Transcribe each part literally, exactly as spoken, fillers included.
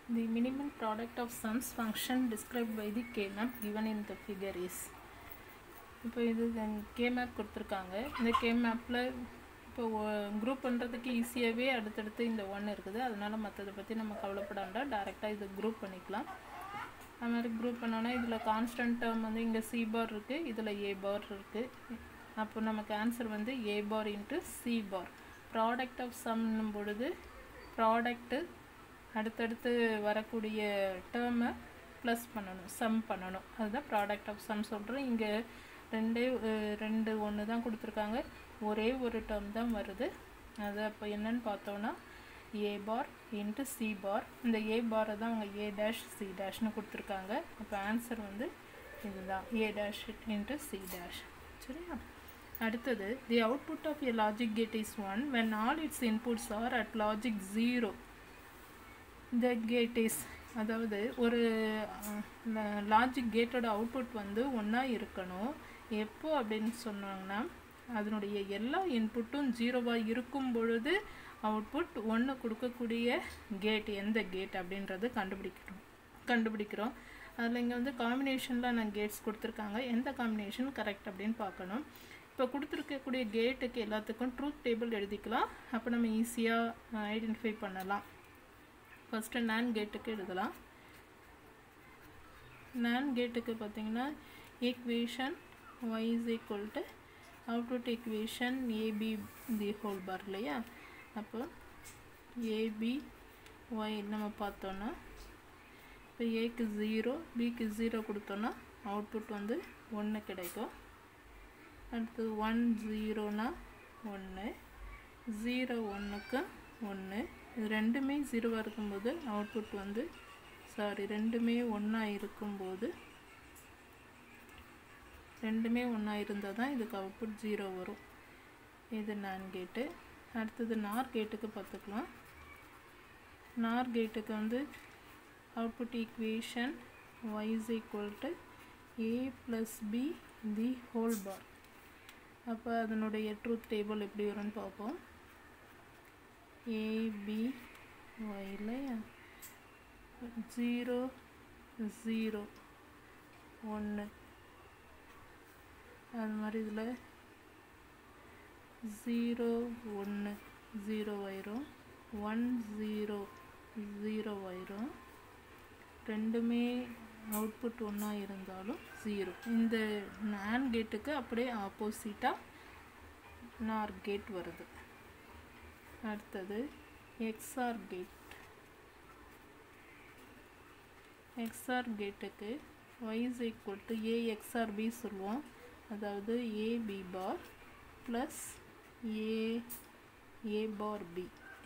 The minimum product of sums function described by the K-map given in the figure is. இப்போ இது K-map கொடுத்துருக்காங்க. இந்த K-mapல இப்போ group பண்ணுறதுக்கு ஈஸியாகவே அடுத்தடுத்து இந்த ஒன்று இருக்குது. அதனால மற்றதை பற்றி நம்ம கவலைப்பட வேண்டாம். டைரெக்டாக இது குரூப் பண்ணிக்கலாம். அது மாதிரி குரூப் பண்ணோன்னா இதில் கான்ஸ்டன்ட் டேர்ம் வந்து இங்கே சி பார் இருக்குது, இதில் ஏ பார் இருக்குது. அப்போ நமக்கு ஆன்சர் வந்து A bar into C bar. Product of சம்னும் பொழுது ப்ராடக்ட்டு அடுத்தடுத்து வரக்கூடிய டேர்மை ப்ளஸ் பண்ணணும், சம் பண்ணணும். அதுதான் ப்ராடக்ட் ஆஃப் சம் சொல்கிறோம். இங்கே ரெண்டே ரெண்டு ஒன்று தான் கொடுத்துருக்காங்க, ஒரே ஒரு டேர்ம் தான் வருது. அது அப்போ என்னன்னு பார்த்தோன்னா ஏ பார் இன்ட்டு சி பார். இந்த ஏ பாரை தான் அவங்க ஏ டேஷ் சி டேஷ்னு கொடுத்துருக்காங்க. அப்போ ஆன்சர் வந்து இதுதான், A dash into C dash. சரியா? அடுத்தது, the output of a logic gate is one when all its inputs are at logic zero. இந்த கேட் இஸ், அதாவது ஒரு லாஜிக் கேட்டோட அவுட்புட் வந்து ஒன்றா இருக்கணும். எப்போ அப்படின்னு சொன்னாங்கன்னா அதனுடைய எல்லா இன்புட்டும் ஜீரோவாக இருக்கும் பொழுது அவுட்புட் ஒன்று கொடுக்கக்கூடிய கேட் எந்த கேட் அப்படின்றது கண்டுபிடிக்கிறோம் கண்டுபிடிக்கிறோம் அதில் இங்கே வந்து காம்பினேஷனில் நான் கேட்ஸ் கொடுத்துருக்காங்க. எந்த காம்பினேஷன் கரெக்ட் அப்படின்னு பார்க்கணும். இப்போ கொடுத்துருக்கக்கூடிய கேட்டுக்கு எல்லாத்துக்கும் ட்ரூத் டேபிள் எழுதிக்கலாம். அப்போ நம்ம ஈஸியாக ஐடென்டிஃபை பண்ணலாம். ஃபஸ்ட்டு நான் கேட்டுக்கு எழுதலாம். நான் கேட்டுக்கு பார்த்தீங்கன்னா equation y is equal to output equation AB the whole bar இல்லையா? அப்போ ஏபி ஒய் நம்ம பார்த்தோன்னா இப்போ ஏக்கு ஜீரோ பிக்கு ஜீரோ கொடுத்தோன்னா அவுட்புட் வந்து ஒன்று கிடைக்கும். அடுத்து ஒன் ஜீரோனா ஒன்று, ஜீரோ ஒன்றுக்கு ஒன்று. இது ரெண்டுமே ஜீரோவாக இருக்கும்போது அவுட்புட் வந்து சாரி ரெண்டுமே ஒன்றா இருக்கும்போது ரெண்டுமே ஒன்றா இருந்தால் தான் இதுக்கு அவுட்புட் ஜீரோ வரும். இது நான் கேட்டு. அடுத்தது நார் கேட்டுக்கு பார்த்துக்கலாம். நார் கேட்டுக்கு வந்து output equation y is equal to a plus b the whole bar. அப்போ அதனுடைய ட்ரூத் டேபிள் எப்படி வரும்னு பார்ப்போம். ஏபி ஒய் இல்லையா? ஜீரோ ஜீரோ ஒன்று. அது மாதிரி இதில் ஜீரோ ஒன்று ஜீரோ ஆயிரும், ஒன் ஜீரோ ஜீரோ ஆயிரும். ரெண்டுமே அவுட்புட் ஒன்றா இருந்தாலும் ஜீரோ. இந்த நான் கேட்டுக்கு அப்படியே ஆப்போசிட்டாக நார் கேட் வருது. அடுத்தது எக்ஸ்ஆர் கேட். எக்ஸ்ஆர் கேட்டுக்கு y is equal to a xr b சொல்லுவோம். அதாவது a b bar plus a a bar b.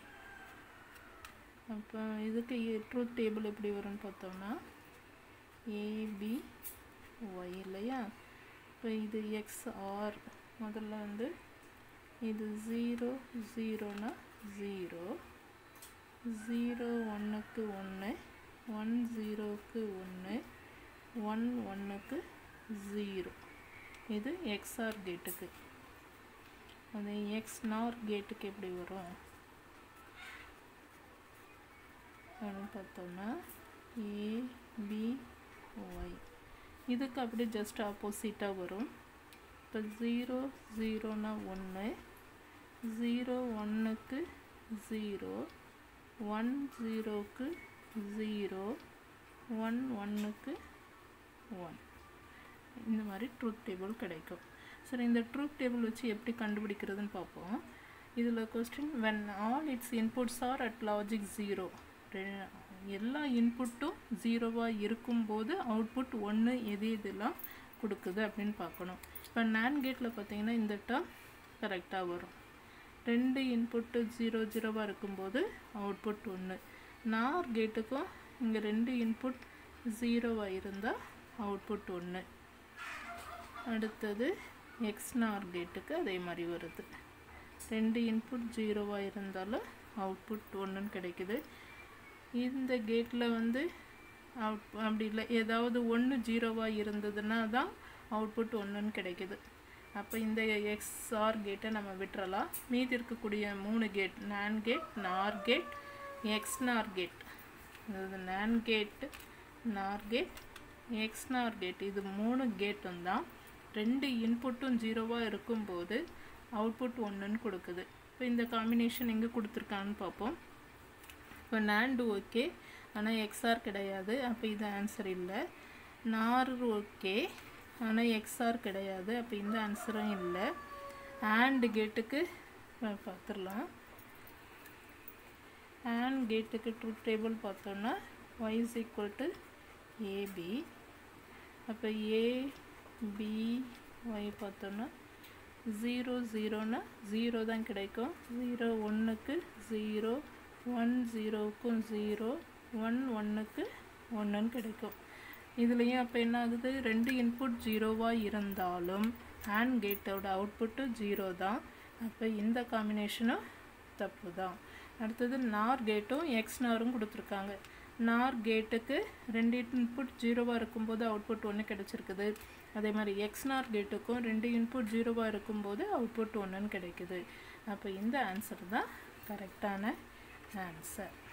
அப்போ இதுக்கு ட்ரூத் டேபிள் எப்படி வரும்னு பார்த்தோம்னா a b y இல்லையா? இப்போ இது xr முதல்ல வந்து இது ஜீரோ ஜீரோனா ஜீரோ, ஜீரோ ஒன்றுக்கு ஒன்று, ஒன் ஜீரோக்கு ஒன்று, ஒன் ஒன்றுக்கு ஜீரோ. இது எக்ஸ்ஆர் கேட்டுக்கு. அது எக்ஸ் நார் கேட்டுக்கு எப்படி வரும் அப்படின்னு பார்த்தோம்னா ஏ பி ஒய். இதுக்கு அப்படி ஜஸ்ட் ஆப்போசிட்டாக வரும். இப்போ ஜீரோ ஜீரோனா ஒன்று, ஜீரோ ஒன்றுக்கு ஜீரோ, ஒன் ஜீரோக்கு ஜீரோ, ஒன் ஒன்றுக்கு ஒன். இந்த மாதிரி ட்ரூத் டேபிள் கிடைக்கும். சரி, இந்த ட்ரூத் டேபிள் வச்சு எப்படி கண்டுபிடிக்கிறதுன்னு பார்ப்போம். இதில் question when all its inputs are at logic zero. எல்லா இன்புட்டும் ஜீரோவாக இருக்கும்போது அவுட்புட் ஒன்று எது இதெல்லாம் கொடுக்குது அப்படின்னு பார்க்கணும். இப்போ நான் கேட்டில் பார்த்தீங்கன்னா இந்த டேர்ம் கரெக்டாக வரும். ரெண்டு இன்புட்டு ஜீரோ ஜீரோவாக இருக்கும்போது அவுட்புட் ஒன்று. நார் கேட்டுக்கும் இங்கே ரெண்டு இன்புட் ஜீரோவாக இருந்தால் அவுட்புட் ஒன்று. அடுத்தது எக்ஸ் நார் கேட்டுக்கு அதே மாதிரி வருது. ரெண்டு இன்புட் ஜீரோவாக இருந்தாலும் அவுட்புட் ஒன்றுன்னு கிடைக்குது. இந்த கேட்டில் வந்து அவுட் அப்படி இல்லை, ஏதாவது ஒன்று ஜீரோவாக இருந்ததுன்னா தான் அவுட்புட் ஒன்றுன்னு கிடைக்குது. அப்போ இந்த எக்ஸ்ஆர் கேட்டை நம்ம விட்டுறலாம். மீதி இருக்கக்கூடிய மூணு gate NAND gate, NOR gate, XNOR gate அதாவது NAND gate, NOR gate, XNOR gate, இது மூணு கேட்டும் தான் ரெண்டு இன்புட்டும் ஜீரோவாக இருக்கும்போது அவுட்புட் ஒன்றுன்னு கொடுக்குது. இப்போ இந்த காம்பினேஷன் எங்கே கொடுத்துருக்கான்னு பார்ப்போம். இப்போ NAND ஓகே, ஆனால் எக்ஸ்ஆர் கிடையாது, அப்போ இது ஆன்சர் இல்லை. நார் ஓகே, ஆனால் எக்ஸ்ஆர் கிடையாது, அப்போ இந்த ஆன்சரும் இல்லை. AND கேட்டுக்கு பார்த்துடலாம். AND கேட்டுக்கு ட்ரூத் டேபிள் பார்த்தோன்னா y is equal to ab. அப்போ a b y பார்த்தோன்னா ஜீரோ ஜீரோனா ஜீரோ தான் கிடைக்கும். ஜீரோ ஒன்றுக்கு ஜீரோ, ஒன் ஜீரோவுக்கும் ஜீரோ, ஒன் ஒன்றுக்கு ஒன்றுன்னு கிடைக்கும். இதுலேயும் அப்போ என்ன ஆகுது, ரெண்டு இன்புட் ஜீரோவாக இருந்தாலும் AND கேட்டோட அவுட்புட்டு ஜீரோ தான். அப்போ இந்த காம்பினேஷனும் தப்பு தான். அடுத்தது நார் கேட்டும் எக்ஸ் நாரும் கொடுத்துருக்காங்க. நார் கேட்டுக்கு ரெண்டு இன்புட் ஜீரோவாக இருக்கும்போது அவுட்புட் ஒன்று கிடச்சிருக்குது. அதே மாதிரி எக்ஸ் நார் கேட்டுக்கும் ரெண்டு இன்புட் ஜீரோவாக இருக்கும்போது அவுட்புட் ஒன்றுன்னு கிடைக்குது. அப்போ இந்த ஆன்சர் தான் கரெக்டான ஆன்சர்.